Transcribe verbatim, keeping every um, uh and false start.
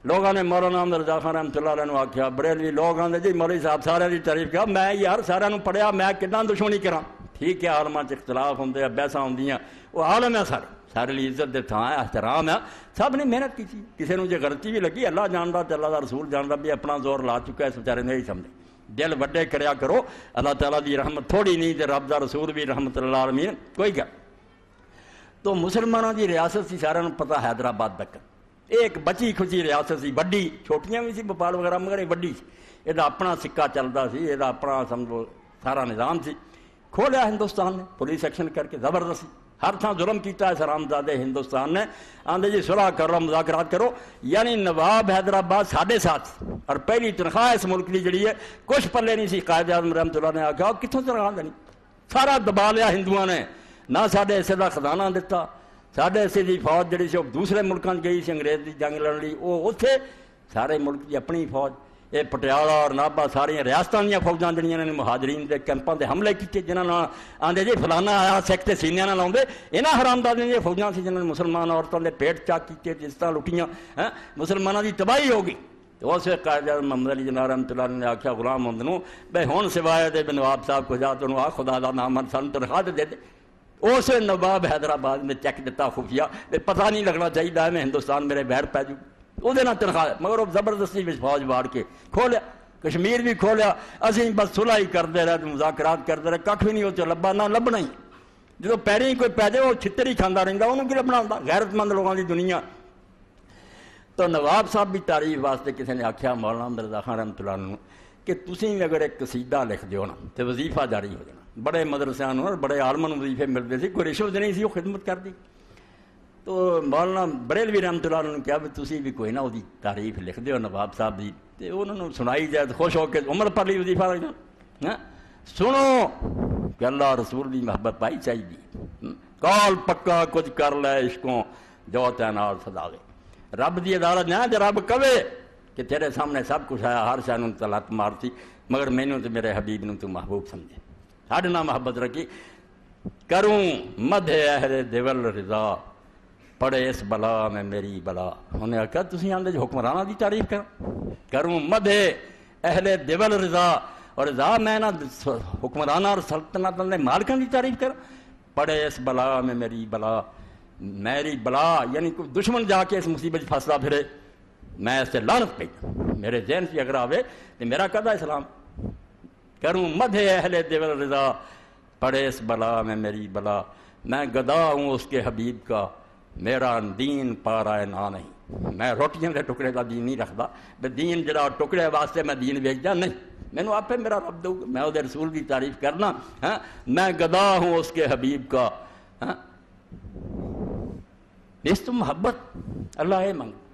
لوگوں نے مولانا احمد رضا خان رحمۃ اللہ علیہ آخیا بریلوی لوگ آتے جی مولوی صاحب سارے کی تعریف کیا میں یار سارے پڑھیا میں کتنا دشمنی کرا ٹھیک ہے عالماں اختلاف ہوں بحثاں ہوں وہ عالم ہے سارے سارے لیے عزت دے تھان ہے احترام ہے سب نے محنت کی کسی نے جی غلطی بھی لگی اللہ جانتا تو اللہ کا رسول جانتا بھی اپنا زور لا چکا ہے اس بیچارے نہیں سمجھے دل وڈے کریا کرو اللہ تعالیٰ دی رحمت تھوڑی نہیں تو رب دا رسول بھی رحمت اللہ عالمین کوئی گل تو مسلمانوں دی ریاست سی سارے پتہ حیدرآباد تک ایک بچی کھچی ریاست سی وڈی چھوٹیاں بھی سی بھوپال وغیرہ مگر وڈی سی یہ اپنا سکہ چلتا سی یہ اپنا سمجھو سارا نظام سی کھولیا ہندوستان نے پولیس ایکشن کر کے زبردستی ہر تھان ظلم کیتا ہے حرامزادے ہندوستان نے آندے جی صلح کرو مذاکرات کرو یعنی نواب حیدرآباد ساڑھے ساتھ اور پہلی تنخواہ اس ملک کی جڑی ہے کچھ پلے نہیں سی قائد اعظم رحمۃ اللہ نے آخیا کتوں تنخواہ دینی سارا دبا لیا ہندوؤں نے نہ ساڈے حصے کا خزانہ دتا ساڈے حصے کی فوج جڑی سی وہ دوسرے ملکوں گئی سی انگریز کی جنگ لڑ لی وہ اتنے سارے ملک کی اپنی فوج یہ پٹیالہ اور نابا ساریا ریاستوں دیا فوجاں جڑیاں نے مہاجرین کے کیمپوں سے حملے کیتے جنہوں آدھے جی فلانا آیا سکھ تے سینیاں نہ لاؤندے یہاں حرامزادیاں دیا فوجاں سی جنہوں نے مسلمان عورتوں کے پیٹ چاک کیتے جس طرح لٹیاں مسلمانوں کی تباہی ہو گئی تو اس قائد اعظم محمد علی جناح رحمۃ اللہ نے آخیا غلام محمد نو بھائی ہوں سوائے دے نواب صاحب کو جا تو آ خدا دا نام سن تنخواہ دے دے اس نواب حیدرآباد نے چیک دیتا خفیہ پتہ نہیں لگنا چاہیے میں ہندوستان میرے بہر پی جوں وہ تنخواہ مگر وہ زبردستی فوج واڑ کے کھولیا کشمیر بھی کھولیا اسی بس صلح ہی کرتے رہے مذاکرات کرتے رہے کھ بھی نہیں وہ لبا نہ لبنا ہی جب پیری کوئی پی جائے وہ چھتر ہی کھانا رہتا انہوں کی لبنا ہوتا غیرت مند لوگوں کی دنیا تو نواب صاحب بھی تعریف واسطے کسی نے آخیا مولانا احمد رضا خان رحمۃ اللہ عنہ کہ تسی اگر ایک قصیدہ لکھ دیو نا تو وظیفہ جاری ہو جانا بڑے مدرسیاں اور بڑے عالموں وظیفے ملتے تھے کوئی رشوت نہیں سی وہ خدمت کرتی تو مولانا بریلوی رحمۃ اللہ عنہ نے کہا بھی تسی بھی کوئی نہ وہ تعریف لکھ دیو نواب صاحب کی تو انہوں نے سنائی جائے تو خوش ہو کے عمر پر لی وظیفہ لگ جانا سنو کہ اللہ رسول کی محبت پائی چاہیے کال پکا کچھ کر لے عشقوں جو تینار سدا لے رب دی عدالت نہ جو رب کہے کہ تیرے سامنے سب کچھ آیا ہر شے نوں لت مارتی مگر مینوں تو میرے حبیب نوں تو محبوب سمجھے ساڈے نال محبت رکھی کروں مدھ اہل دیول رضا پڑے اس بلا میں میری بلا انہیں آخیا تسی آندے جو حکمرانہ دی تعریف کر کروں مدھ اہل دیول رضا اور رضا میں نہ حکمرانہ اور سلطنت نے مالکاں دی تعریف کر پڑے اس بلا میں میری بلا میری بلا یعنی کوئی دشمن جا کے اس مصیبت پھنستا پھرے میں اس سے لعنت پہ میرے ذہن سے اگر آوے تو میرا قدہ اسلام کروں مدھ اہل دیول رضا پڑے اس بلا میں میری بلا میں گدا ہوں اس کے حبیب کا میرا دین پارا نہ نہیں میں روٹیاں کے ٹکڑے کا دین نہیں رکھتا بے دین جڑا ٹکڑے واسطے میں دین بیچتا نہیں مینو آپ میرا رب دوں میں وہ رسول کی تعریف کرنا ہاں میں گدا ہوں اس کے حبیب کا ہاں اس تو محبت اللہ ہے منگ